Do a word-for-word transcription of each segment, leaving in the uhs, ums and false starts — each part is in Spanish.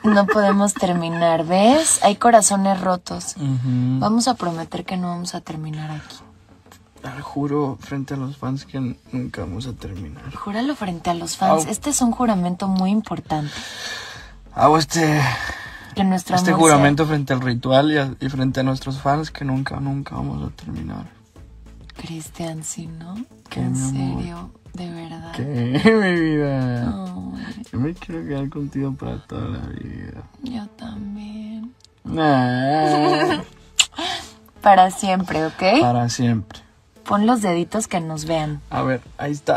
no podemos terminar, ¿ves? Hay corazones rotos. Uh-huh. Vamos a prometer que no vamos a terminar aquí. Te juro frente a los fans que nunca vamos a terminar. Júralo frente a los fans. Au. Este es un juramento muy importante. Hago este... Que nuestro Este amor juramento sea... frente al ritual y, a, y frente a nuestros fans que nunca, nunca vamos a terminar. Cristian, sí, ¿no? ¿Qué, en mi amor? serio, de verdad. ¿Qué, mi vida? Ay, Yo me quiero quedar contigo para toda la vida. yo también. Nah. Para siempre, ¿ok? Para siempre. Pon los deditos que nos vean. A ver, ahí está.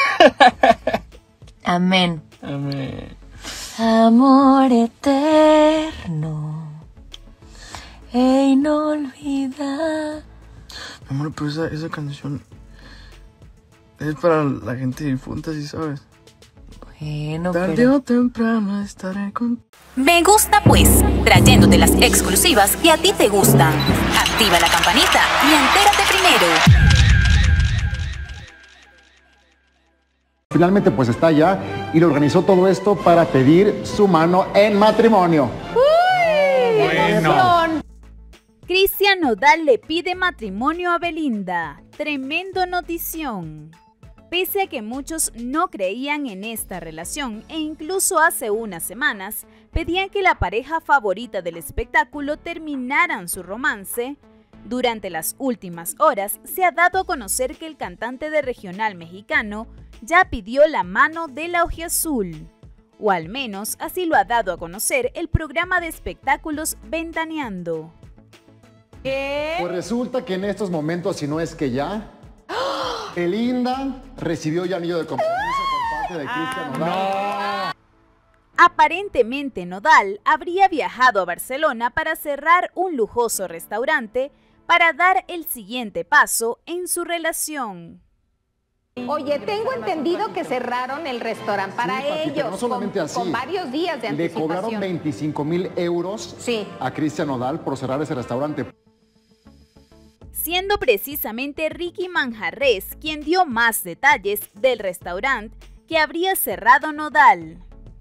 Amén. Amén. Amor eterno e inolvidable. Mi amor, pero esa, esa canción es para la gente difunta, ¿sí sabes? Bueno, Tarde pero... o temprano estaré con... Me gusta pues, trayéndote las exclusivas que a ti te gustan. Activa la campanita y entérate primero. Finalmente pues está allá y le organizó todo esto para pedir su mano en matrimonio. ¡Uy! Bueno. Cristian Nodal le pide matrimonio a Belinda. Tremendo notición. Pese a que muchos no creían en esta relación e incluso hace unas semanas pedían que la pareja favorita del espectáculo terminaran su romance, durante las últimas horas se ha dado a conocer que el cantante de regional mexicano ya pidió la mano de la ojiazul, o al menos así lo ha dado a conocer el programa de espectáculos Ventaneando. ¿Qué? Pues resulta que en estos momentos, si no es que ya, Belinda recibió ya anillo de compromiso por parte de Cristian Nodal. Aparentemente Nodal habría viajado a Barcelona para cerrar un lujoso restaurante para dar el siguiente paso en su relación. Oye, tengo entendido que cerraron el restaurante para Sí, Paquita, ellos, no solamente con, así. con varios días de Le anticipación. cobraron veinticinco mil euros Sí. a Cristian Nodal por cerrar ese restaurante. Siendo precisamente Ricky Manjarres quien dio más detalles del restaurante que habría cerrado Nodal.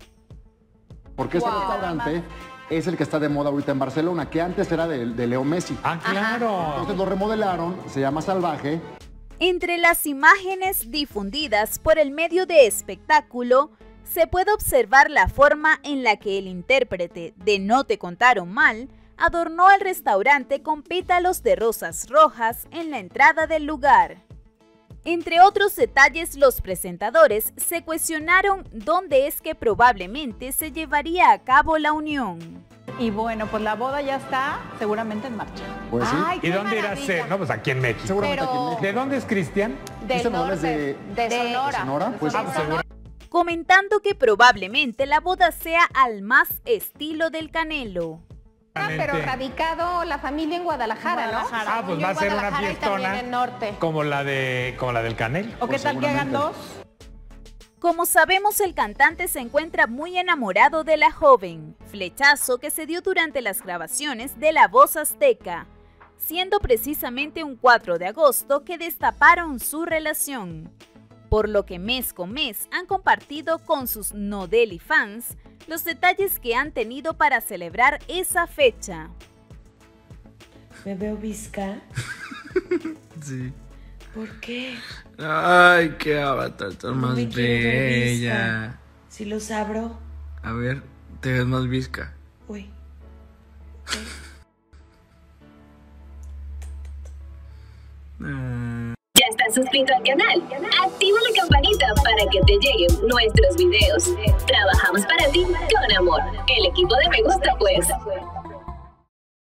Porque ese Wow. restaurante es el que está de moda ahorita en Barcelona, que antes era de, de Leo Messi. Ah, claro. Entonces lo remodelaron, se llama Salvaje. Entre las imágenes difundidas por el medio de espectáculo, se puede observar la forma en la que el intérprete de No te contaron mal adornó el restaurante con pétalos de rosas rojas en la entrada del lugar. Entre otros detalles, los presentadores se cuestionaron dónde es que probablemente se llevaría a cabo la unión. Y bueno, pues la boda ya está seguramente en marcha. Pues sí. Ay, ¿Y qué dónde irá a maravilla. ser? No, pues aquí en México. Seguramente Pero- aquí en México. ¿De dónde es Cristian? Del Cristian Nodal es norte, de- de Sonora. ¿De Sonora? Pues- De Ah, pues Sonora. Comentando que probablemente la boda sea al más estilo del Canelo. Pero radicado la familia en Guadalajara, Guadalajara. ¿no? Ah, pues Yo va en a ser una Guadalajara y también fiestona. en norte. Como la de como la del Canel. ¿O qué Pues tal que hagan dos? Como sabemos, el cantante se encuentra muy enamorado de la joven, flechazo que se dio durante las grabaciones de La Voz Azteca, siendo precisamente un cuatro de agosto que destaparon su relación, por lo que mes con mes han compartido con sus Nodeli fans los detalles que han tenido para celebrar esa fecha. ¿Me veo visca? Sí. ¿Por qué? Ay, qué avatar tan No más me quiero ver bella. visca. Si los abro... A ver, te ves más visca. Uy. Ah. ¿Ya estás suscrito al canal? Activa la campanita para que te lleguen nuestros videos. Trabajamos para ti con amor. El equipo de Me Gusta Pues.